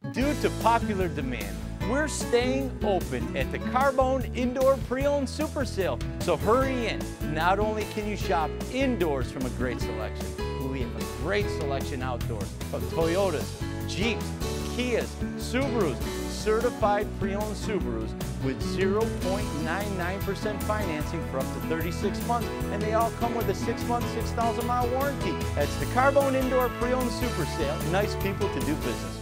Due to popular demand, we're staying open at the Carbone Indoor Pre-Owned Super Sale. So hurry in. Not only can you shop indoors from a great selection, but we have a great selection outdoors of Toyotas, Jeeps, Kias, Subarus, certified pre-owned Subarus with 0.99% financing for up to 36 months, and they all come with a 6-month, 6,000-mile warranty. That's the Carbone Indoor Pre-Owned Super Sale. Nice people to do business.